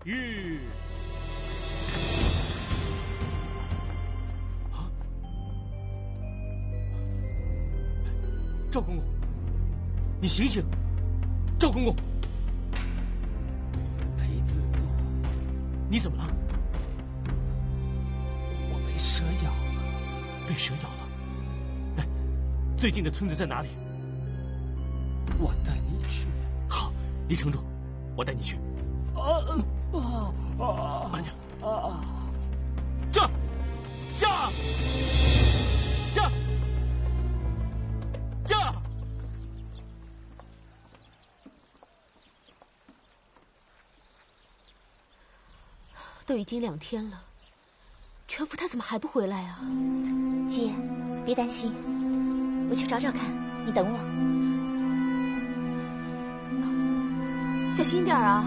玉。赵公公，你醒醒！赵公公，裴子路，你怎么了？ 我被蛇咬了。 被蛇咬了？哎，最近的村子在哪里？ 我带你去。 好，离城住，我带你去。慢点。这。 都已经2天了，全福他怎么还不回来啊？ 姐，别担心，我去找找看，你等我。 小心点啊！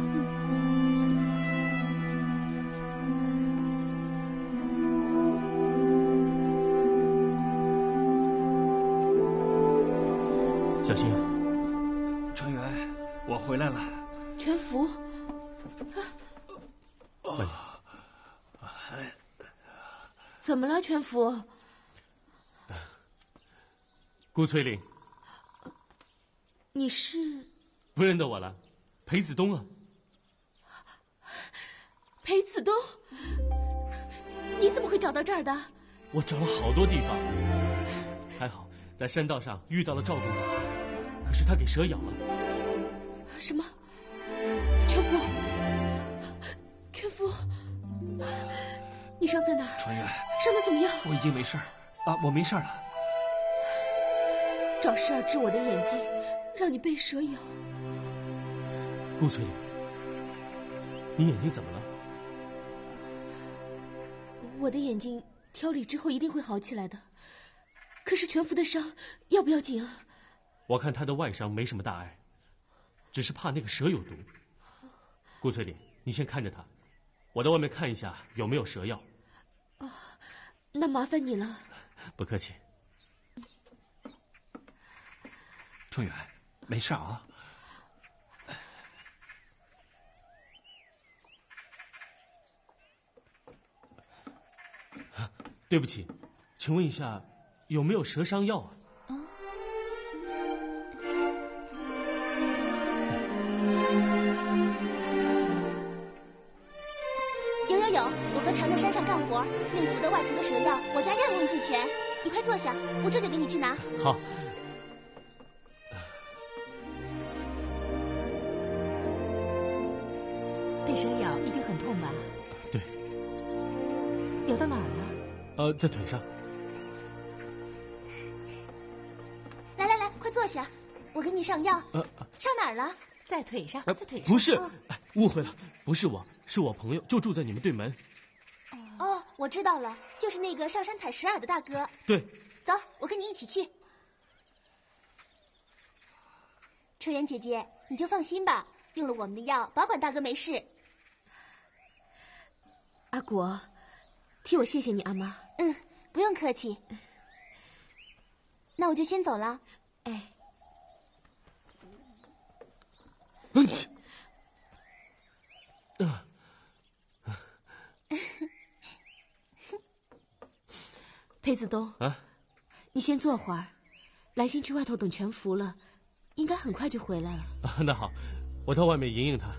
小心。 春元，我回来了。 全福。 慢点。 怎么了，全福？ 顾翠玲， 你是不认得我了？裴子东啊。 裴子东？你怎么会找到这儿的？ 我找了好多地方，还好在山道上遇到了赵公公，可是他给蛇咬了。 什么？全福？全福？你伤在哪儿？ 春元， 伤得怎么样？ 我已经没事儿啊，我没事了。 找事儿治我的眼睛，让你被蛇咬。 顾翠玲，你眼睛怎么了？ 我的眼睛调理之后一定会好起来的。可是全福的伤要不要紧啊？ 我看他的外伤没什么大碍，只是怕那个蛇有毒。顾翠玲，你先看着他，我到外面看一下有没有蛇药。 那麻烦你了。 不客气。 春元，没事啊。 对不起，请问一下有没有蛇伤药啊？ 有，我哥常在山上干活，内服的外涂的蛇药，我家样样俱全。你快坐下，我这就给你去拿。 好。 被蛇咬一定很痛吧？ 对。 咬到哪儿了？ 在腿上。 来，快坐下，我给你上药。上哪儿了？ 在腿上，在腿上。 不是，误会了，不是我，是我朋友，就住在你们对门。 哦，我知道了，就是那个上山采石耳的大哥。 对。 走，我跟你一起去。春元姐姐，你就放心吧，用了我们的药，保管大哥没事。 阿果，替我谢谢你阿妈。 不用客气。那我就先走了。 哎。裴子东啊， 你先坐会儿，兰心去外头等全服了，应该很快就回来了。 那好，我到外面迎迎他。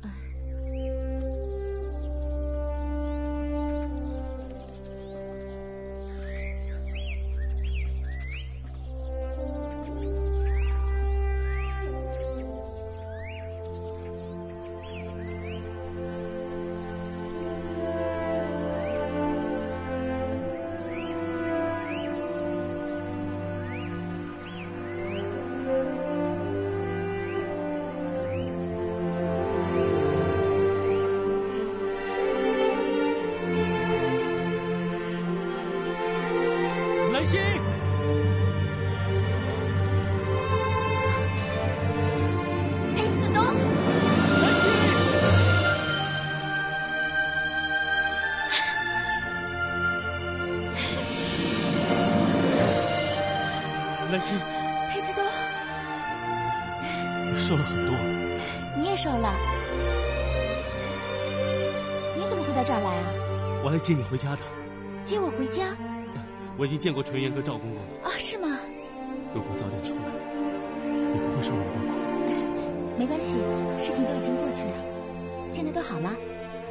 兰心， 裴子东， 受了很多。 你也受了。 这儿来啊？ 我来接你回家的。 接我回家？ 我已经见过纯元和赵公公了。 啊，是吗？ 如果早点出来，你不会受那么多苦。 没关系，事情都已经过去了，现在都好了。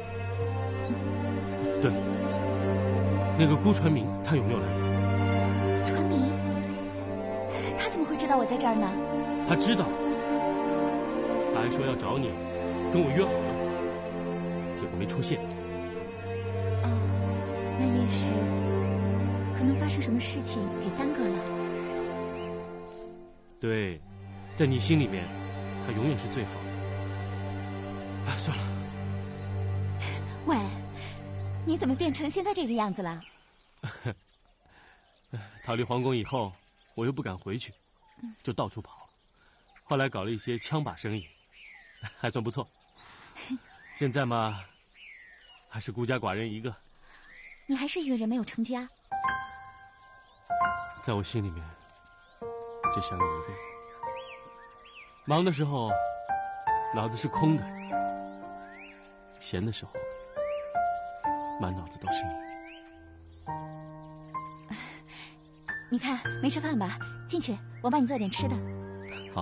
对，那个辜传明他有没有来？ 传明？他怎么会知道我在这儿呢？ 他知道，他还说要找你，跟我约好了，结果没出现。 哦，那也许可能发生什么事情给耽搁了。 对，在你心里面，他永远是最好的。哎，算了。 喂，你怎么变成现在这个样子了？ 逃离皇宫以后，我又不敢回去，就到处跑。后来搞了一些枪把生意，还算不错。现在嘛，还是孤家寡人一个。 你还是一个人没有成家。 在我心里面，只想你一个人。忙的时候，脑子是空的；闲的时候，满脑子都是你。 你看，没吃饭吧？进去，我帮你做点吃的。 好。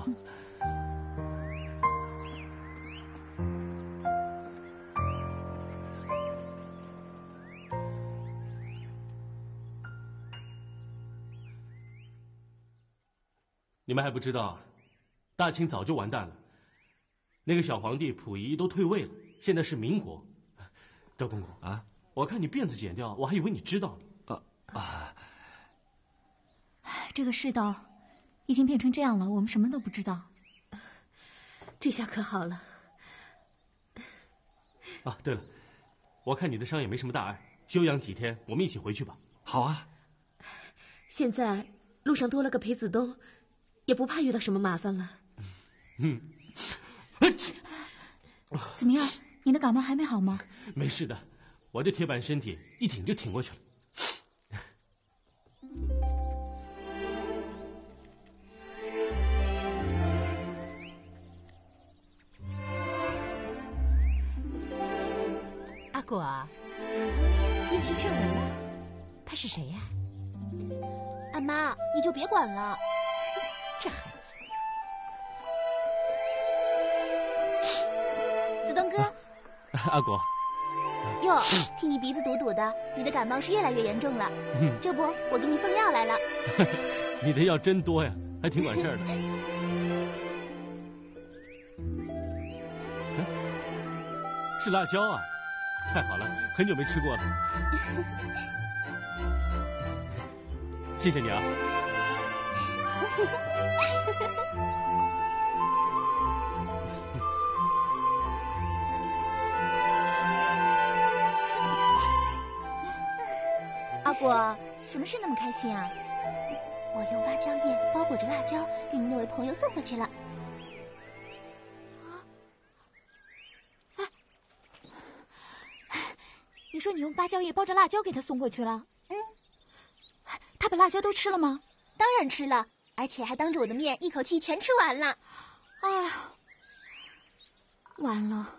你们还不知道，大清早就完蛋了。那个小皇帝溥仪都退位了，现在是民国。赵公公啊，我看你辫子剪掉，我还以为你知道呢。 这个世道已经变成这样了，我们什么都不知道。 这下可好了。 啊，对了，我看你的伤也没什么大碍，休养几天，我们一起回去吧。 好啊。 现在路上多了个裴子东，也不怕遇到什么麻烦了。 怎么样？你的感冒还没好吗？ 没事的，我这铁板身体一挺就挺过去了。 阿果，燕青上门了，他是谁呀？ 阿妈，你就别管了。 这孩子。 子东哥。 阿果。 哟，听你鼻子堵堵的，你的感冒是越来越严重了。这不，我给你送药来了。 你的药真多呀，还挺管事儿的。是辣椒啊，太好了，很久没吃过了。谢谢你啊。 阿果，什么事那么开心啊？我用芭蕉叶包裹着辣椒给你那位朋友送过去了。你说你用芭蕉叶包着辣椒给他送过去了？他把辣椒都吃了吗？当然吃了，而且还当着我的面一口气全吃完了。哎呀，完了。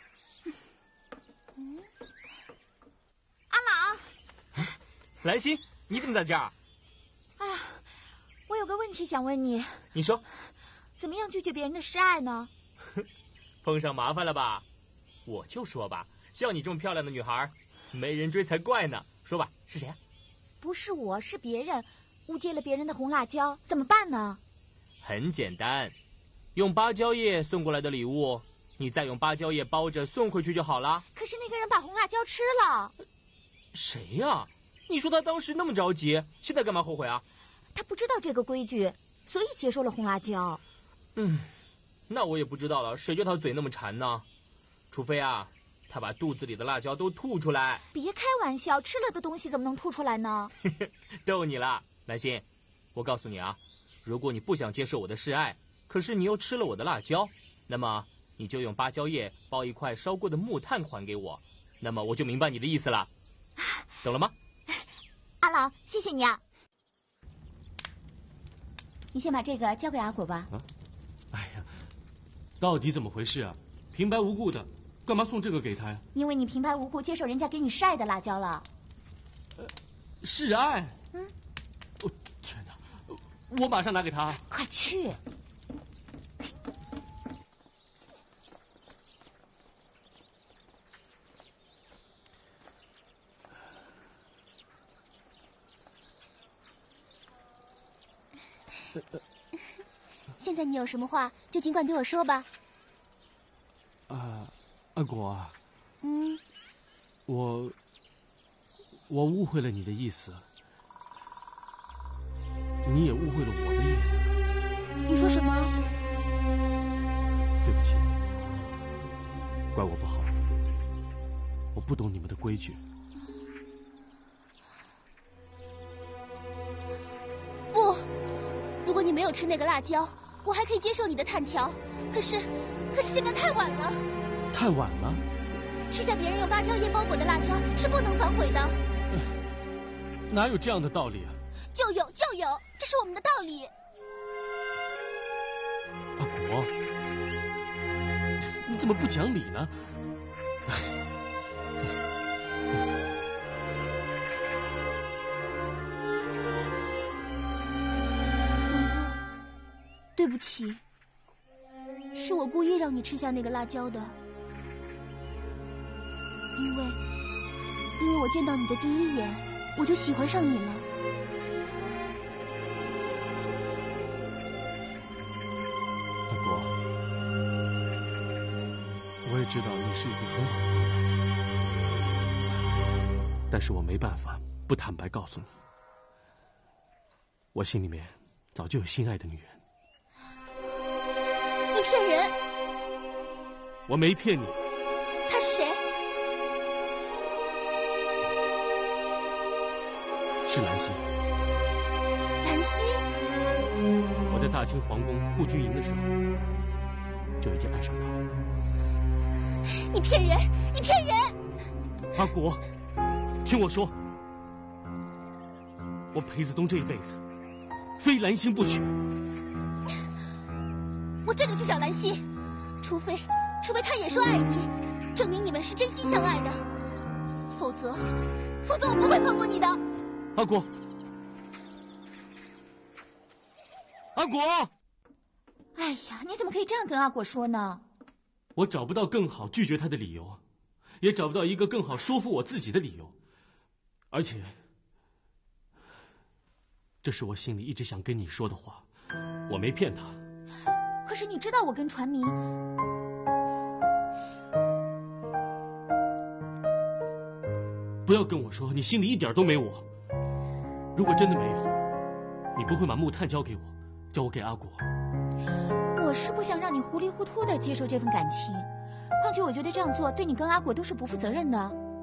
阿老， 兰心，你怎么在这儿？ 哎呀，我有个问题想问你。 你说。 怎么样拒绝别人的示爱呢？ 碰上麻烦了吧？我就说吧，像你这么漂亮的女孩，没人追才怪呢。说吧，是谁啊？ 不是我，是别人，误解了别人的红辣椒，怎么办呢？ 很简单，用芭蕉叶送过来的礼物，你再用芭蕉叶包着送回去就好了。 可是那个人把红辣椒吃了。 谁呀？你说他当时那么着急，现在干嘛后悔啊？ 他不知道这个规矩，所以接受了红辣椒。 那我也不知道了，谁叫他嘴那么馋呢？除非啊，他把肚子里的辣椒都吐出来。 别开玩笑，吃了的东西怎么能吐出来呢？ 逗你了，兰心，我告诉你啊，如果你不想接受我的示爱，可是你又吃了我的辣椒，那么你就用芭蕉叶包一块烧过的木炭还给我，那么我就明白你的意思了，懂了吗？ 阿老，谢谢你啊。你先把这个交给阿果吧。 哎呀，到底怎么回事啊？平白无故的， 干嘛送这个给他呀？ 因为你平白无故接受人家给你示爱的辣椒了。 示爱？我天哪！我马上拿给他。 快去！ 现在你有什么话就尽管对我说吧。 阿果，我误会了你的意思，你也误会了我的意思。 你说什么？ 对不起，怪我不好，我不懂你们的规矩。 不，如果你没有吃那个辣椒，我还可以接受你的炭条。可是现在太晚了。 太晚了？ 吃下别人用芭蕉叶包裹的辣椒是不能反悔的。 哪有这样的道理啊？ 就有，这是我们的道理。 阿果，你怎么不讲理呢？ 东哥，对不起，是我故意让你吃下那个辣椒的。因为我见到你的第一眼，我就喜欢上你了。 阿果，我也知道你是一个很好的人，但是我没办法不坦白告诉你，我心里面早就有心爱的女人。 你骗人！ 我没骗你。 她是谁？ 是兰心。 兰心？ 我在大清皇宫护军营的时候，就已经爱上她了。 你骗人！你骗人！ 阿果，听我说，我裴子东这一辈子非兰心不娶。 我真的去找兰心，除非他也说爱你，证明你们是真心相爱的，否则我不会放过你的。 阿果，阿果！ 哎呀，你怎么可以这样跟阿果说呢？ 我找不到更好拒绝他的理由，也找不到一个更好说服我自己的理由，而且，这是我心里一直想跟你说的话，我没骗他。 可是你知道我跟传明…… 不要跟我说你心里一点都没我。如果真的没有，你不会把木炭交给我，叫我给阿果。 我是不想让你糊里糊涂的接受这份感情，况且我觉得这样做对你跟阿果都是不负责任的。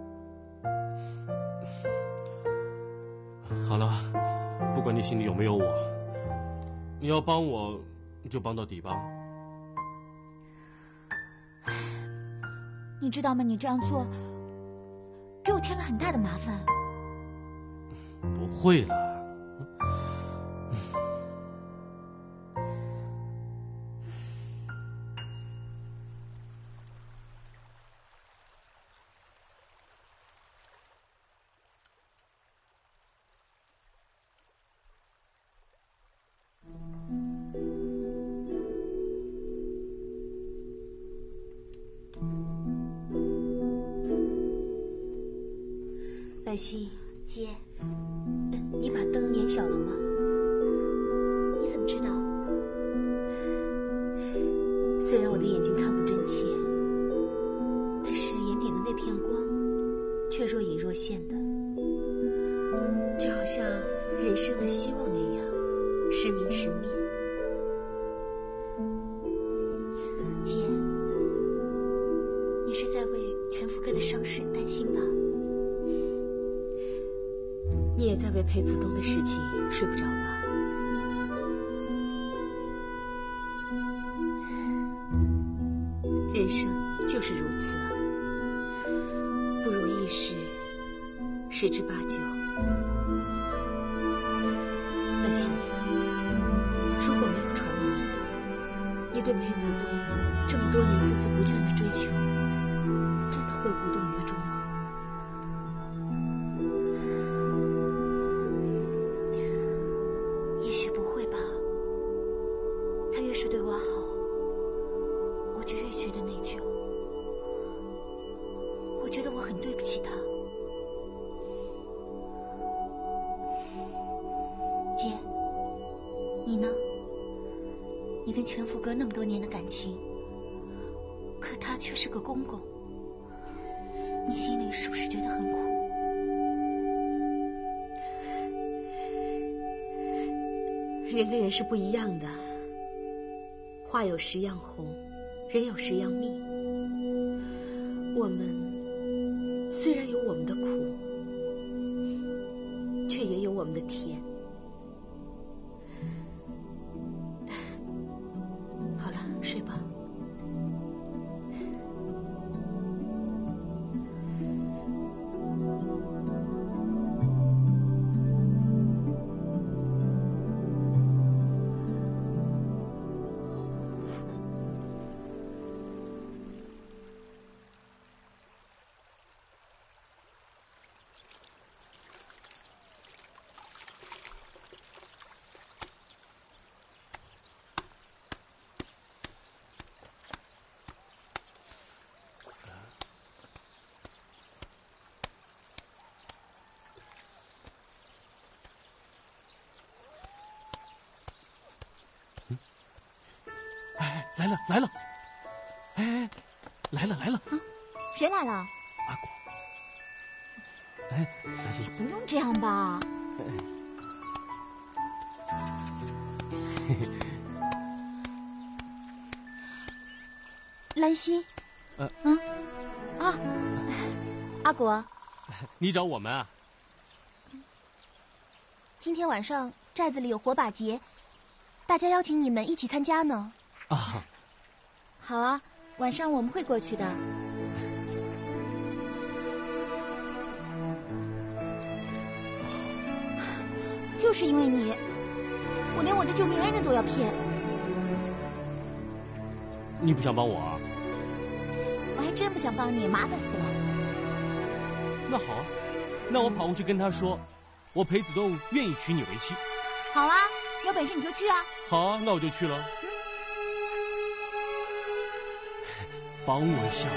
好了，不管你心里有没有我，你要帮我就帮到底吧。 你知道吗？你这样做给我添了很大的麻烦。 不会啦。 兰心， 姐， 你把灯捻小了吗？ 你怎么知道？ 虽然我的眼睛看不真切，但是眼底的那片光却若隐若现的，就好像人生的希望那样时明时灭。 姐，你是在为全福哥的伤势担心吧？ 你也在为裴子东的事情睡不着吧？人生就是如此啊，不如意事十之八九。兰心，如果没有传明，你对裴子东这么多年孜孜不倦的追求， 会无动于衷吗？也许不会吧。他越是对我好，我就越觉得内疚。我觉得我很对不起他。姐，你呢？你跟全福哥那么多年的感情，可他却是个公公，你心里是不是觉得很苦？ 人跟人是不一样的，花有十样红，人有十样命。我们虽然有我们的苦，却也有我们的甜。好了，睡吧。 来了来了，哎，来了来了， 谁来了？ 阿果，哎，兰心， 不用这样吧。兰心， 阿果， 你找我们啊？ 今天晚上寨子里有火把节，大家邀请你们一起参加呢。 啊， 好啊，晚上我们会过去的。就是因为你，我连我的救命恩人都要骗。 你不想帮我啊？ 我还真不想帮你，麻烦死了。 那好啊，那我跑过去跟他说，我裴子栋愿意娶你为妻。 好啊，有本事你就去啊。 好啊，那我就去了。帮我一下。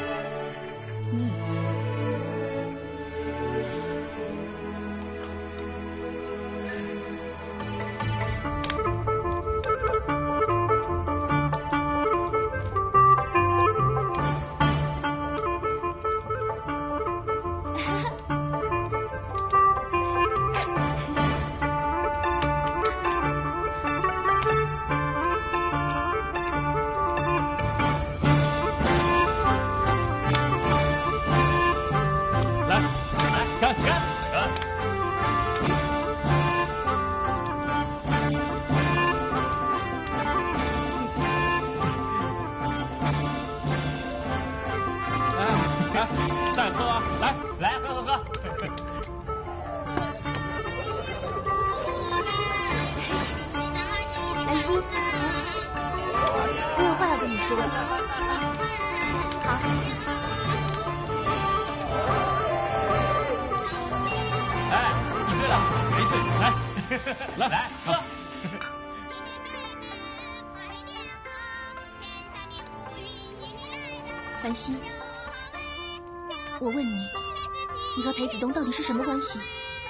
再喝啊！来喝。 兰心，我有话要跟你说。好。 哎，你醉了，没醉，来喝。 兰心，我问你，你和裴子东到底是什么关系？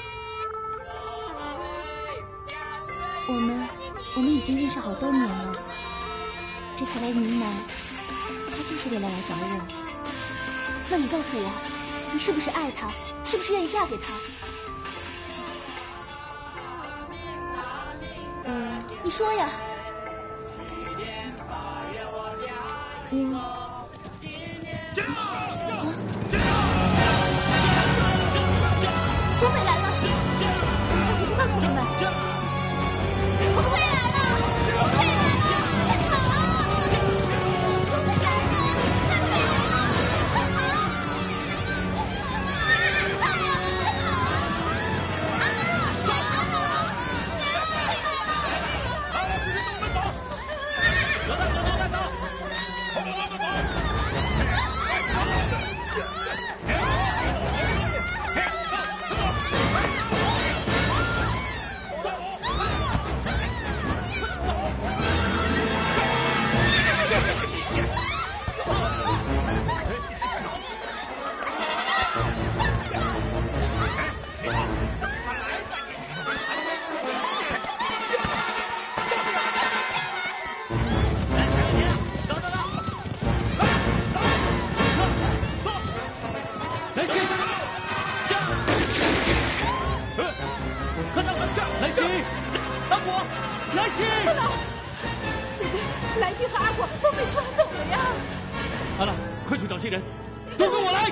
我们已经认识好多年了。这次来云南，他就是为了来找我。那你告诉我，你是不是爱他？是不是愿意嫁给他？你说呀。钟飞来了，快回去告诉他们。钟飞来了，钟飞来了，快跑啊！钟飞来了，快跑！快跑！快呀，快跑！ 走！ 都被抓走了呀！ 阿兰，快去找些人，都跟我来！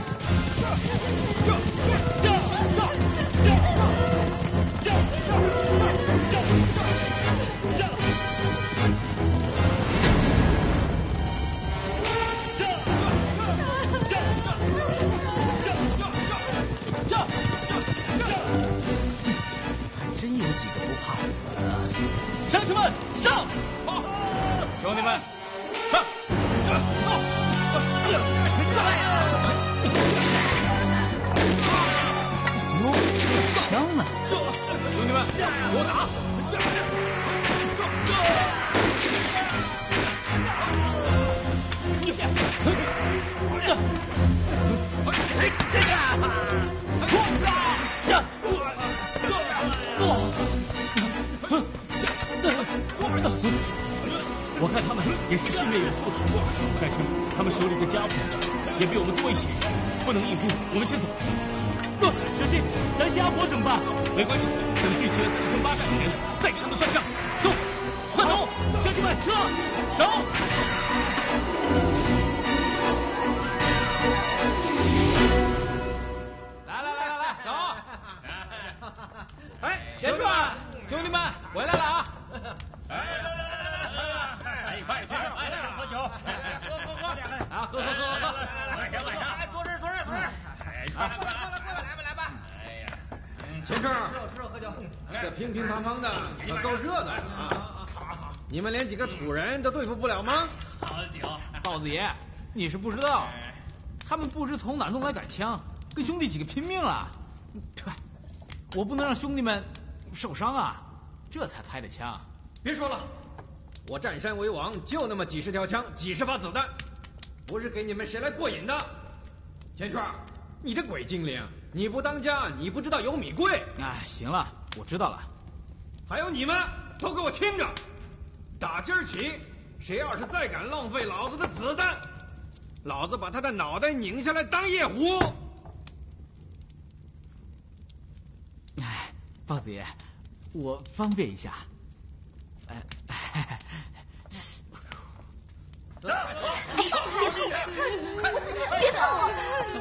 还真有几个不怕死的。 乡亲们，上！ 兄弟们，上！哟，枪呢？兄弟们，给我打！ 我看他们也是训练有素的，再说他们手里的家伙也比我们多一些，不能硬拼，我们先走。小心，咱些阿婆怎么办？没关系，等聚齐了4分8战的人，再给他们算账。走，快走，乡亲们，撤，走。 来，走！哎，田壮，兄弟们回来了啊！快，喝酒！啊，喝！晚上，坐这儿！来吧！哎呀， 钱顺，喝酒，这乒乒乓乓的可够热闹的啊！你们连几个土人都对付不了吗？ 好酒，豹子爷，你是不知道，他们不知从哪弄来杆枪，跟兄弟几个拼命了。我不能让兄弟们受伤啊，这才开的枪。 别说了，我占山为王，就那么几十条枪，几十发子弹，不是给你们谁来过瘾的。钱顺，你这鬼精灵，你不当家，你不知道有米贵。 哎，行了，我知道了。 还有你们，都给我听着，打今儿起，谁要是再敢浪费老子的子弹，老子把他的脑袋拧下来当夜壶。 哎，豹子爷，我方便一下。 别碰我！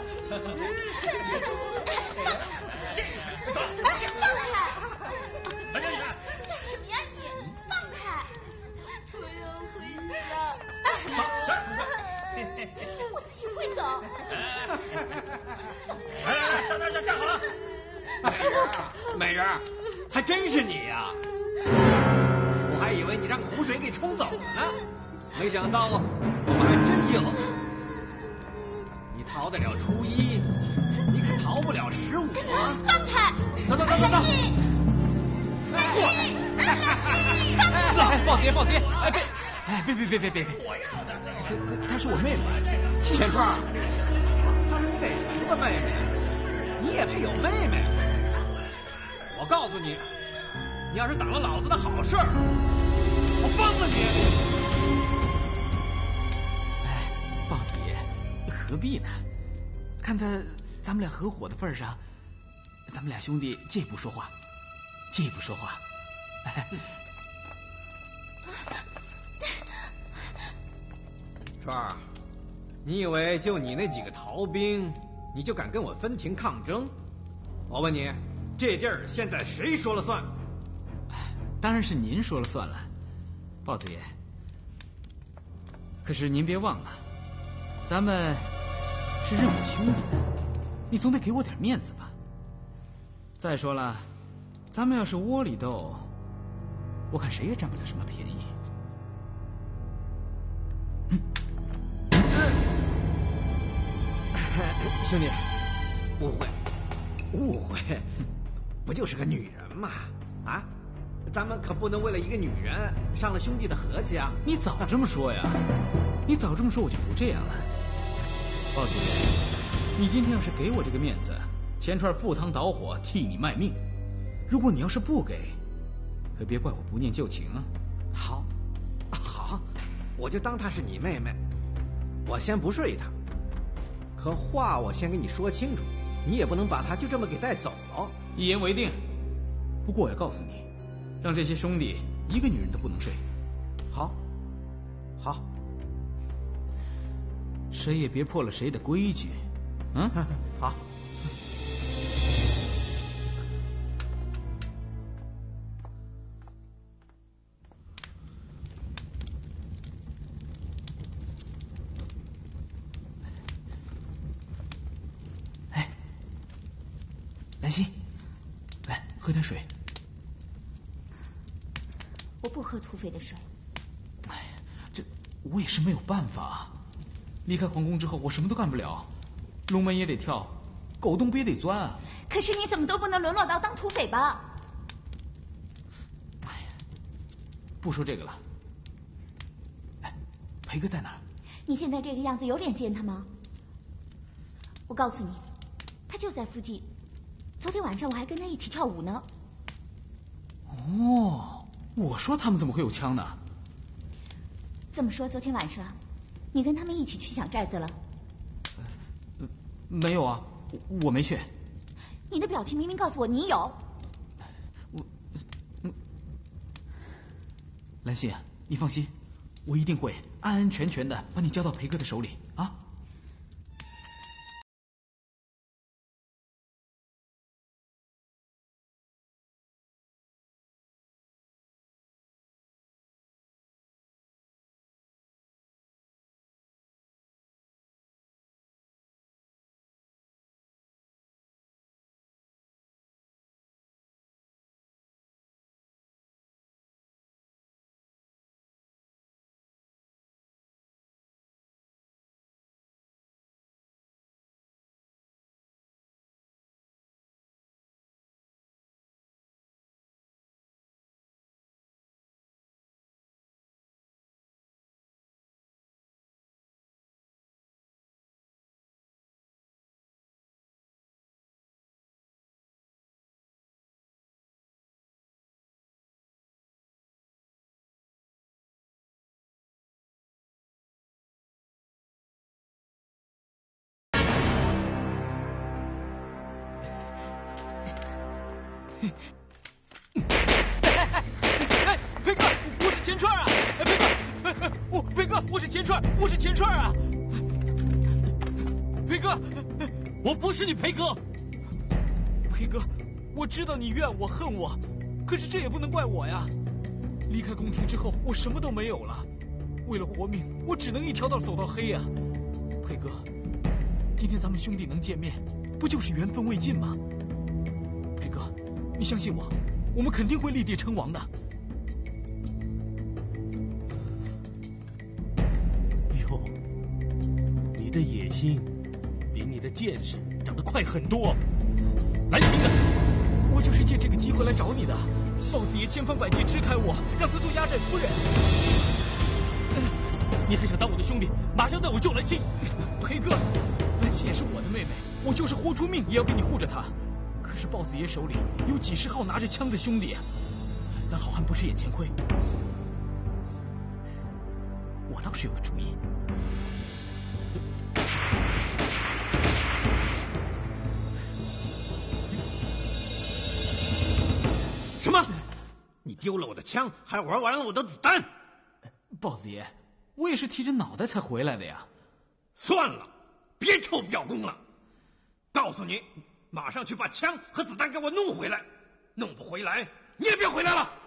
放开！干什么呀你？放开！我要回家。我自己会走。 站好了！美人，还真是你呀！我还以为你让湖水给冲走了呢，没想到我们还真有。你逃得了初一，你可逃不了15。 放开！ 走！ 豹子爷，别！她是我妹妹， 钱川，她是你哪头的妹妹？你也配有妹妹？我告诉你，你要是挡了老子的好事儿，我放了你！ 哎，豹子爷，何必呢？看在咱们俩合伙的份上，咱们俩兄弟借一步说话。 川儿，你以为就你那几个逃兵，你就敢跟我分庭抗争？我问你，这地儿现在谁说了算？ 当然是您说了算了，豹子爷。可是您别忘了，咱们是认我兄弟的，你总得给我点面子吧。再说了，咱们要是窝里斗，我看谁也占不了什么便宜。 兄弟，误会，不就是个女人嘛？啊，咱们可不能为了一个女人伤了兄弟的和气啊！ 你早这么说呀，你早这么说我就不这样了。豹子爷，你今天要是给我这个面子，钱川赴汤蹈火替你卖命；如果你要是不给，可别怪我不念旧情啊！ 好，我就当她是你妹妹，我先不睡她。可话我先跟你说清楚，你也不能把她就这么给带走了。 一言为定。不过我要告诉你，让这些兄弟一个女人都不能睡。 好， 谁也别破了谁的规矩。嗯， 好。 哎，兰心，来喝点水。 我不喝土匪的水。 哎呀，这我也是没有办法。离开皇宫之后，我什么都干不了，龙门也得跳，狗洞也得钻啊。 可是你怎么都不能沦落到当土匪吧？ 哎呀，不说这个了。哎，裴哥在哪儿？ 你现在这个样子有脸见他吗？我告诉你，他就在附近。昨天晚上我还跟他一起跳舞呢。 哦，我说他们怎么会有枪呢？ 这么说，昨天晚上你跟他们一起去抢寨子了？ 没有啊，我没去。 你的表情明明告诉我你有。 兰心，你放心，我一定会安安全全的把你交到裴哥的手里啊。 裴哥，我是钱串啊！裴哥，裴哥，我是钱串，我是钱串啊！裴哥， 我不是你裴哥。 裴哥，我知道你怨我恨我，可是这也不能怪我呀。离开宫廷之后，我什么都没有了，为了活命，我只能一条道走到黑呀。裴哥，今天咱们兄弟能见面，不就是缘分未尽吗？裴哥，你相信我，我们肯定会立地称王的。 哟，你的野心比你的见识长得快很多。兰心呢？ 我就是借这个机会来找你的。豹子爷千方百计支开我，让他做压寨夫人。 你还想当我的兄弟？马上带我救兰心。 裴哥，兰心也是我的妹妹，我就是豁出命也要给你护着她。可是豹子爷手里有几十号拿着枪的兄弟，咱好汉不吃眼前亏。我倒是有个主意。 什么？你丢了我的枪，还玩完了我的子弹？ 豹子爷，我也是提着脑袋才回来的呀。 算了，别臭表功了。告诉你，马上去把枪和子弹给我弄回来。弄不回来，你也别回来了。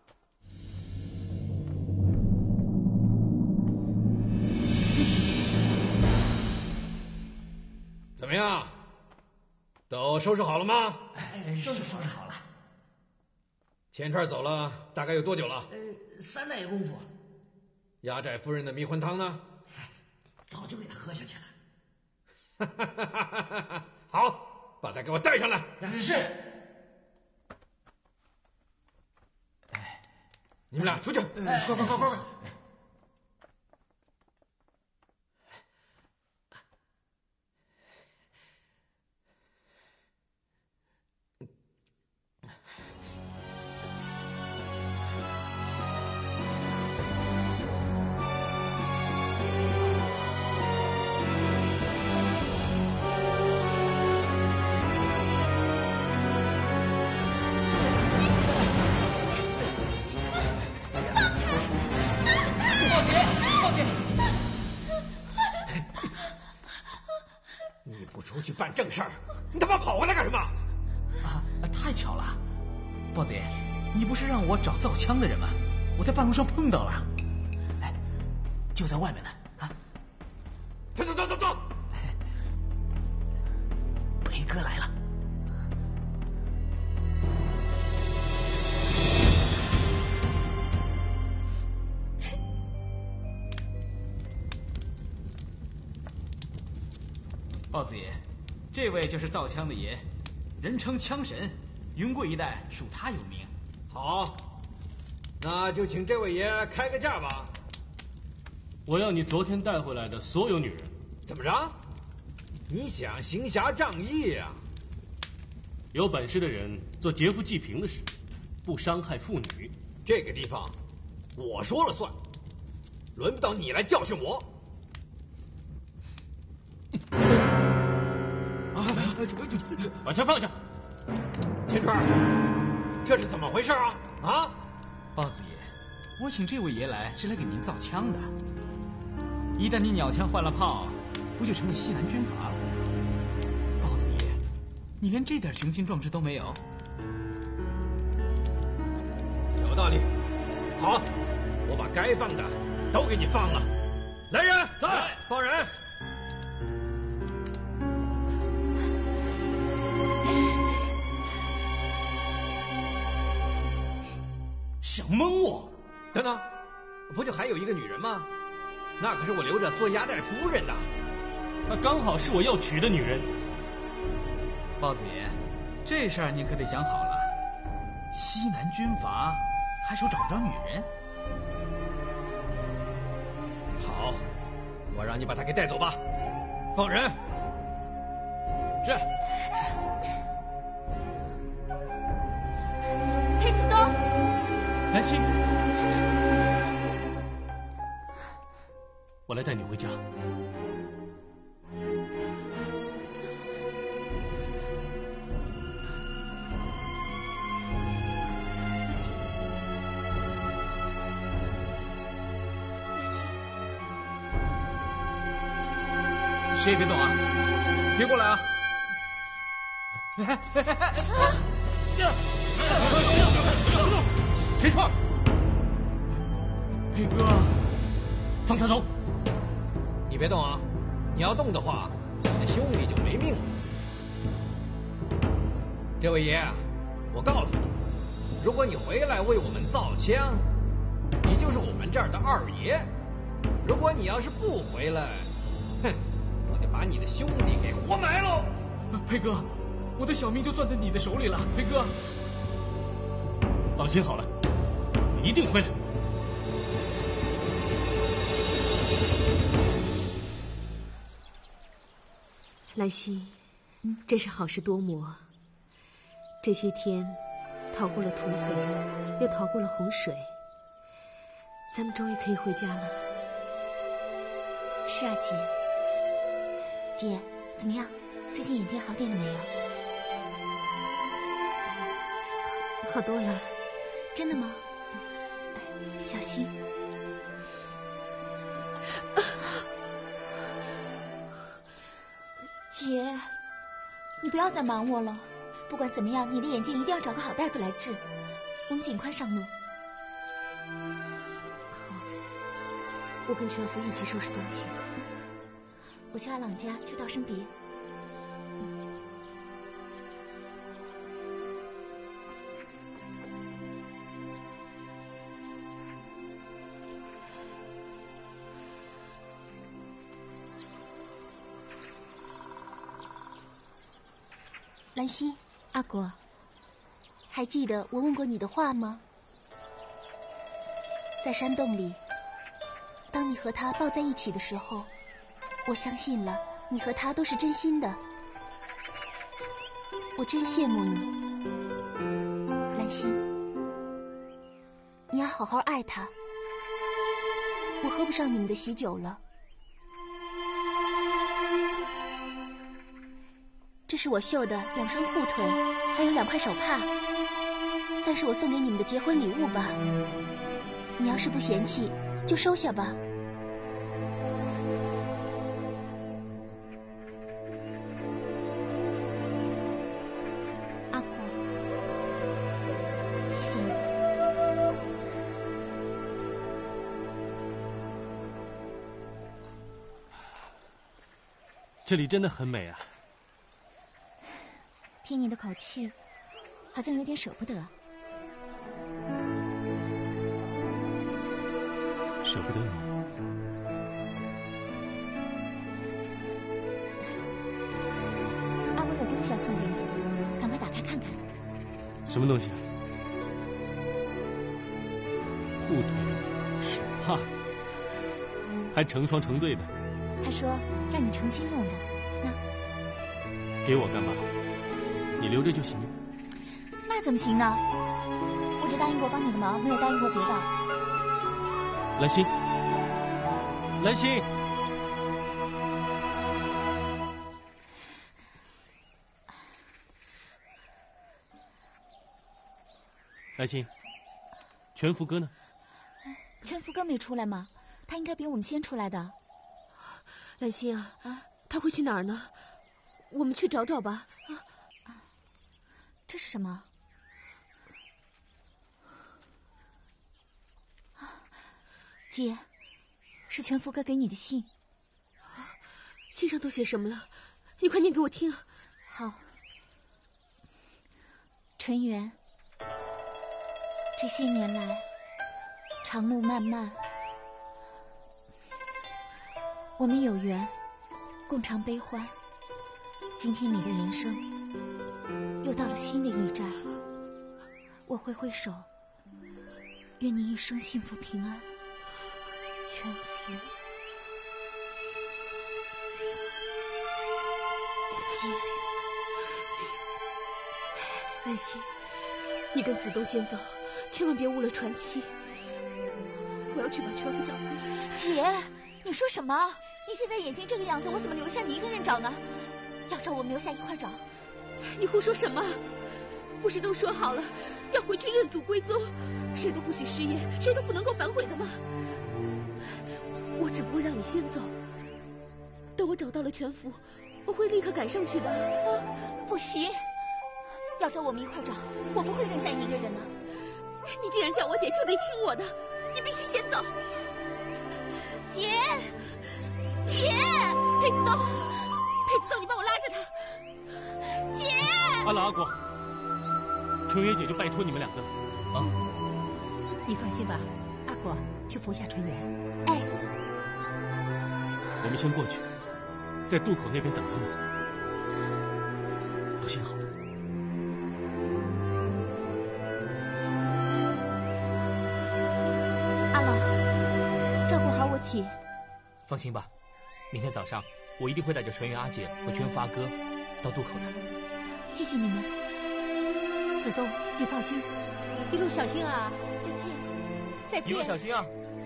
怎么样？都收拾好了吗？ 收拾好了。 钱串走了大概有多久了 ？3代功夫。 压寨夫人的迷魂汤呢？ 早就给他喝下去了。 好，把他给我带上来。 是。 你们俩出去。快。 出去办正事儿，你他妈跑回来干什么？ 啊，太巧了，豹子爷，你不是让我找造枪的人吗？我在半路上碰到了，哎，就在外面呢。啊， 走！ 裴哥来了。豹子爷，这位就是造枪的爷，人称枪神，云贵一带属他有名。 好，那就请这位爷开个价吧。 我要你昨天带回来的所有女人。 怎么着？你想行侠仗义呀？ 有本事的人做劫富济贫的事，不伤害妇女。 这个地方我说了算，轮不到你来教训我。 把枪放下！ 秦川，这是怎么回事啊？啊！ 豹子爷，我请这位爷来是来给您造枪的。一旦你鸟枪换了炮，不就成了西南军阀了？豹子爷，你连这点雄心壮志都没有？ 有道理。好，我把该放的都给你放了。来人，来放人。 想蒙我？ 等等，不就还有一个女人吗？那可是我留着做压寨夫人的。 那刚好是我要娶的女人。 豹子爷，这事儿您可得想好了。西南军阀还说找不着女人。 好，我让你把她给带走吧。放人。是。 黑子东。 兰心，我来带你回家。 谁也别动啊，别过来啊！ 谁闯？ 裴哥， 放他走！ 你别动啊！你要动的话，咱们兄弟就没命了。这位爷，我告诉你，如果你回来为我们造枪，你就是我们这儿的二爷；如果你要是不回来，哼，我得把你的兄弟给活埋喽！ 裴哥，我的小命就攥在你的手里了，裴哥。 放心好了，我一定回来。 兰心，真是好事多磨。这些天逃过了土匪，又逃过了洪水，咱们终于可以回家了。 是啊，姐。姐，怎么样？最近眼睛好点了没有？ 好多了。 真的吗？小心。姐，你不要再瞒我了。不管怎么样，你的眼睛一定要找个好大夫来治。我们尽快上路。 好，我跟全福一起收拾东西。 我去阿朗家去道声别。兰心，阿果，还记得我问过你的话吗？在山洞里，当你和他抱在一起的时候，我相信了你和他都是真心的。我真羡慕你，兰心，你要好好爱他。我喝不上你们的喜酒了。这是我绣的2双护腿，还有2块手帕，算是我送给你们的结婚礼物吧。你要是不嫌弃，就收下吧。 这里真的很美啊。 听你的口气，好像有点舍不得。 舍不得你。 阿伯有东西要送给你，赶快打开看看。 什么东西啊？护腿手帕，还成双成对的。 他说让你诚心用的，那给我干嘛？你留着就行。 那怎么行呢？我只答应过帮你的忙，没有答应过别的。 兰心，兰心，兰心，全福哥呢？ 全福哥没出来吗？他应该比我们先出来的。 兰心啊，他会去哪儿呢？我们去找找吧。 这是什么？姐，是全福哥给你的信。 信上都写什么了？你快念给我听。 好。纯元，这些年来，长路漫漫，我们有缘，共尝悲欢。今天你的人生又到了新的驿站，我挥挥手，愿你一生幸福平安，全福。姐， 兰心，你跟子东先走，千万别误了传奇。我要去把全福找回来。 姐，你说什么？你现在眼睛这个样子，我怎么留下你一个人找呢？要找我们留下一块找。 你胡说什么？不是都说好了要回去认祖归宗，谁都不许失业，谁都不能够反悔的吗？我只不过让你先走，等我找到了全福，我会立刻赶上去的。 不行，要找我们一块找，我不会扔下你一个人的。 你既然叫我姐，就得听我的，你必须先走。 姐，姐， 裴子东，裴子东，你帮我拉着他。姐， 阿老阿果，纯元姐就拜托你们两个了啊！ 你放心吧，阿果去扶下纯元。 哎， 我们先过去，在渡口那边等他们。放心好了。 阿老，照顾好我姐。 放心吧，明天早上我一定会带着纯元阿姐和全福阿哥到渡口的。 谢谢你们。 子东，你放心，一路小心啊！ 再见。 再见。 一路小心啊！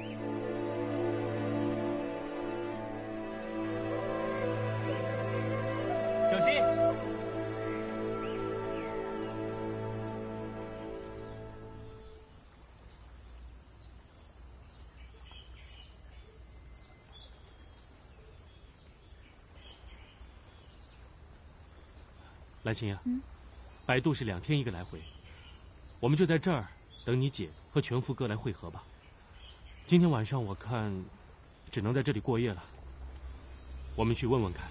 小心！ 兰心啊，摆渡是2天1个来回，我们就在这儿等你姐和全福哥来会合吧。今天晚上我看只能在这里过夜了，我们去问问看。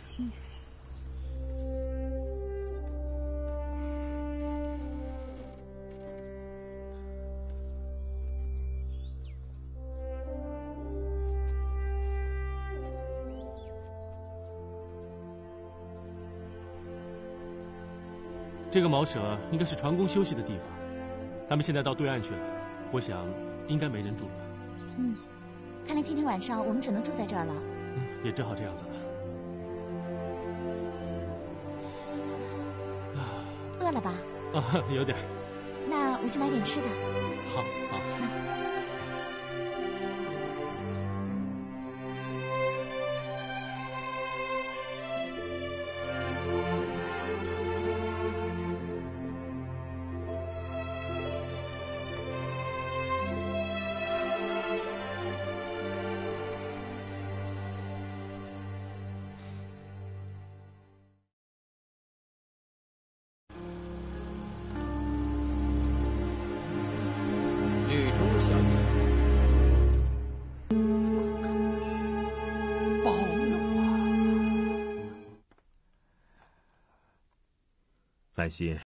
这个茅舍应该是船工休息的地方，他们现在到对岸去了，我想应该没人住了。 看来今天晚上我们只能住在这儿了。 也只好这样子了。 饿了吧？ 有点。 那我去买点吃的。 好。 兰心，